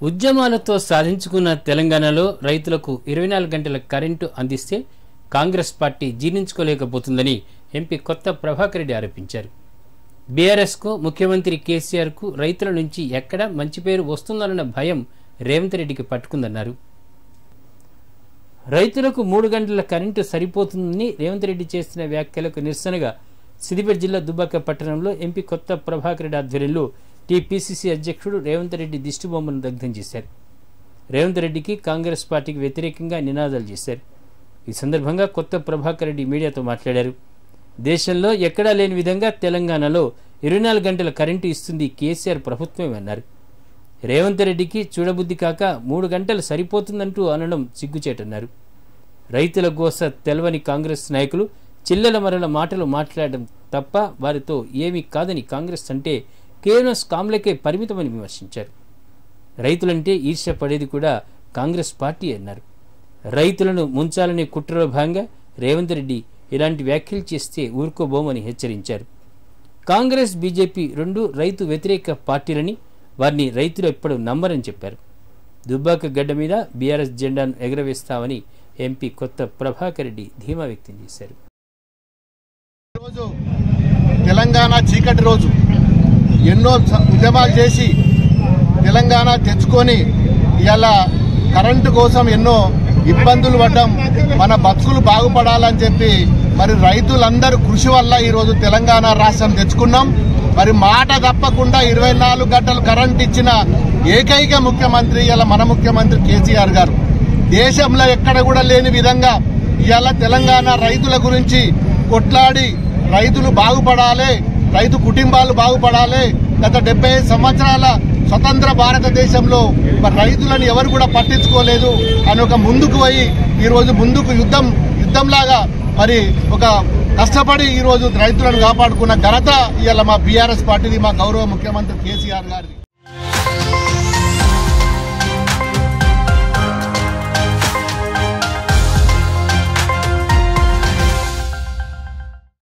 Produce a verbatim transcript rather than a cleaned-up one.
ఉద్యమాలతో సాధించుకున్న తెలంగాణలో రైతులకు ఇరవై నాలుగు గంటల కరెంటు అందిస్తే కాంగ్రెస్ పార్టీ జీర్ణించుకోలేకపోతుందని ఎంపీ కొత్త ప్రభాకర్ రెడ్డి ఆరోపించారు. బీఆర్ఎస్కు ముఖ్యమంత్రి కేసీఆర్కు రైతుల నుంచి ఎక్కడ మంచి పేరు వస్తుందన్న భయం రేవంత్ రెడ్డికి పట్టుకుందన్నారు. రైతులకు మూడు గంటల కరెంటు సరిపోతుందని రేవంత్ రెడ్డి చేస్తున్న వ్యాఖ్యలకు నిరసనగా సిద్దిపేట జిల్లా దుబ్బాక పట్టణంలో ఎంపీ కొత్త ప్రభాకర్ రెడ్డి ఆధ్వర్యంలో టీపీసీసీ అధ్యక్షుడు రేవంత్ రెడ్డి దిష్టిబొమ్మను దగ్ధం చేశారు. రేవంత్ రెడ్డికి కాంగ్రెస్ పార్టీకి వ్యతిరేకంగా నినాదాలు చేశారు. ఈ సందర్భంగా కొత్త ప్రభాకర్ రెడ్డి మీడియాతో మాట్లాడారు. దేశంలో ఎక్కడా లేని విధంగా తెలంగాణలో ఇరవై నాలుగు గంటల కరెంటు ఇస్తుంది కేసీఆర్ ప్రభుత్వమే అన్నారు. రేవంత్ రెడ్డికి చూడబుద్ధి కాక మూడు గంటలు సరిపోతుందంటూ అనడం సిగ్గుచేటన్నారు. రైతుల గోస తెలవని కాంగ్రెస్ నాయకులు చిల్లల మరల మాటలు మాట్లాడడం తప్ప వారితో ఏమీ కాదని కాంగ్రెస్ అంటే కేవలం స్కామ్లకే పరిమితమని విమర్శించారు. రైతులంటే ఈర్ష్య పడేది కూడా కాంగ్రెస్ పార్టీ అన్నారు. రైతులను ముంచాలనే కుట్రలో భాగంగా రేవంత్ రెడ్డి ఇలాంటి వ్యాఖ్యలు చేస్తే ఊరుకోబోమని హెచ్చరించారు. కాంగ్రెస్ బీజేపీ రెండు రైతు వ్యతిరేక పార్టీలని, వారిని రైతులు ఎప్పుడు నమ్మరని చెప్పారు. దుబ్బాక గడ్డ మీద బీఆర్ఎస్ జెండాను ఎగరవేస్తామని ఎంపీ కొత్త ప్రభాకర్ రెడ్డి ధీమా వ్యక్తం చేశారు. తెలంగాణ చీకటి రోజు ఎన్నో ఉద్యమాలు చేసి తెలంగాణ తెచ్చుకొని ఇవాళ కరెంటు కోసం ఎన్నో ఇబ్బందులు పడ్డాం. మన బతుకులు బాగుపడాలని చెప్పి మరి రైతులందరూ కృషి వల్ల ఈరోజు తెలంగాణ రాష్ట్రం తెచ్చుకున్నాం. మరి మాట తప్పకుండా ఇరవై నాలుగు గంటలు కరెంట్ ఇచ్చిన ఏకైక ముఖ్యమంత్రి ఇవాళ మన ముఖ్యమంత్రి కేసీఆర్ గారు. దేశంలో ఎక్కడ కూడా లేని విధంగా ఇవాళ తెలంగాణ రైతుల గురించి కొట్లాడి రైతులు బాగుపడాలి, రైతు కుటుంబాలు బాగుపడాలి. గత డెబ్బై సంవత్సరాల స్వతంత్ర భారతదేశంలో మరి రైతులను ఎవరు కూడా పట్టించుకోలేదు అని ఒక ముందుకు పోయి ఈరోజు ముందుకు యుద్ధం యుద్ధంలాగా మరి ఒక కష్టపడి ఈరోజు రైతులను కాపాడుకున్న ఘనత ఇవాళ మా బీఆర్ఎస్ పార్టీది, మా గౌరవ ముఖ్యమంత్రి కేసీఆర్ గారిది.